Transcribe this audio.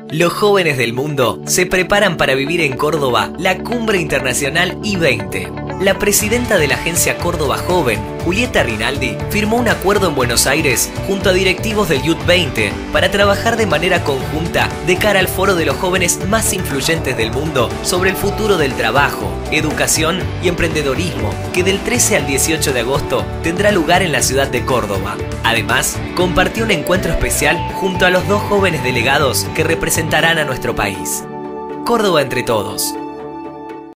Los jóvenes del mundo se preparan para vivir en Córdoba la Cumbre Internacional I-20. La presidenta de la agencia Córdoba Joven, Julieta Rinaldi, firmó un acuerdo en Buenos Aires junto a directivos del Youth 20 para trabajar de manera conjunta de cara al foro de los jóvenes más influyentes del mundo sobre el futuro del trabajo, educación y emprendedorismo, que del 13 al 18 de agosto tendrá lugar en la ciudad de Córdoba. Además, compartió un encuentro especial junto a los dos jóvenes delegados que representarán a nuestro país. Córdoba entre todos.